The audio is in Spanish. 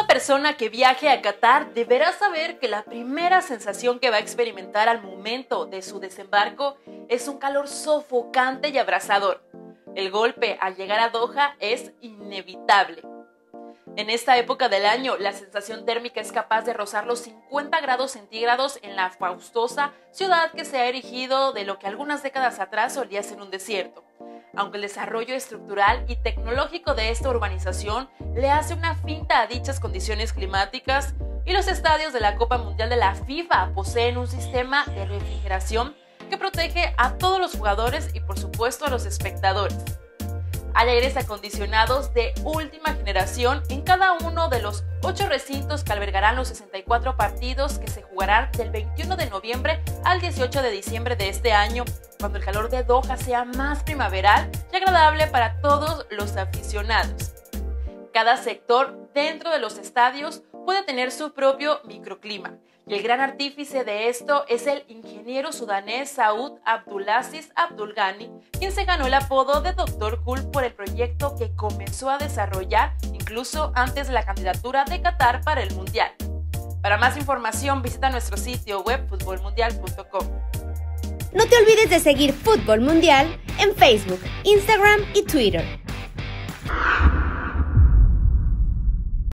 persona que viaje a Qatar deberá saber que la primera sensación que va a experimentar al momento de su desembarco es un calor sofocante y abrasador. El golpe al llegar a Doha es inevitable. En esta época del año, la sensación térmica es capaz de rozar los 50 grados centígrados en la fastuosa ciudad que se ha erigido de lo que algunas décadas atrás solía ser un desierto. Aunque el desarrollo estructural y tecnológico de esta urbanización le hace una finta a dichas condiciones climáticas, y los estadios de la Copa Mundial de la FIFA poseen un sistema de refrigeración que protege a todos los jugadores y por supuesto a los espectadores. Hay aires acondicionados de última generación en cada uno de los 8 recintos que albergarán los 64 partidos que se jugarán del 21 de noviembre al 18 de diciembre de este año, cuando el calor de Doha sea más primaveral y agradable para todos los aficionados. Cada sector dentro de los estadios puede tener su propio microclima, y el gran artífice de esto es el ingeniero sudanés Saud Abdulaziz Abdul Ghani, quien se ganó el apodo de Dr. Cool por el proyecto que comenzó a desarrollar incluso antes de la candidatura de Qatar para el Mundial. Para más información visita nuestro sitio web futbolmundial.com. No te olvides de seguir Fútbol Mundial en Facebook, Instagram y Twitter.